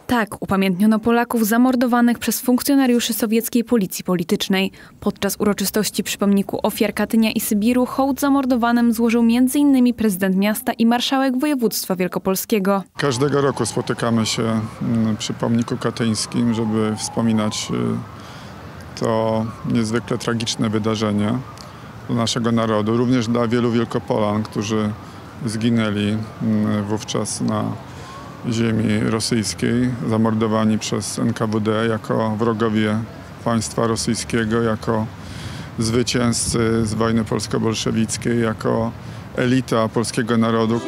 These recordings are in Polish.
Tak upamiętniono Polaków zamordowanych przez funkcjonariuszy sowieckiej policji politycznej. Podczas uroczystości przy pomniku ofiar Katynia i Sybiru hołd zamordowanym złożył m.in. prezydent miasta i marszałek województwa wielkopolskiego. Każdego roku spotykamy się przy pomniku katyńskim, żeby wspominać to niezwykle tragiczne wydarzenie dla naszego narodu, również dla wielu Wielkopolan, którzy zginęli wówczas na ziemi rosyjskiej, zamordowani przez NKWD jako wrogowie państwa rosyjskiego, jako zwycięzcy z wojny polsko-bolszewickiej, jako elita polskiego narodu.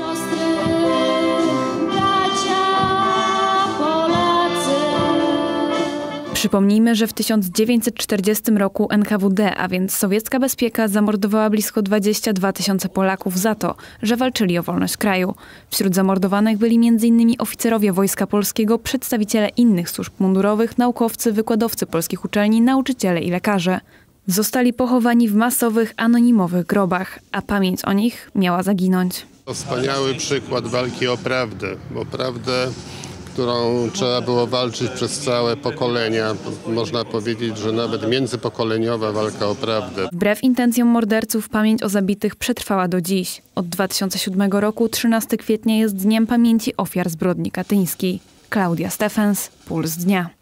Przypomnijmy, że w 1940 roku NKWD, a więc sowiecka bezpieka, zamordowała blisko 22 000 Polaków za to, że walczyli o wolność kraju. Wśród zamordowanych byli m.in. oficerowie Wojska Polskiego, przedstawiciele innych służb mundurowych, naukowcy, wykładowcy polskich uczelni, nauczyciele i lekarze. Zostali pochowani w masowych, anonimowych grobach, a pamięć o nich miała zaginąć. To wspaniały przykład walki o prawdę, bo prawdę, którą trzeba było walczyć przez całe pokolenia. Można powiedzieć, że nawet międzypokoleniowa walka o prawdę. Wbrew intencjom morderców pamięć o zabitych przetrwała do dziś. Od 2007 roku 13 kwietnia jest Dniem Pamięci Ofiar Zbrodni Katyńskiej. Klaudia Stefens, Puls Dnia.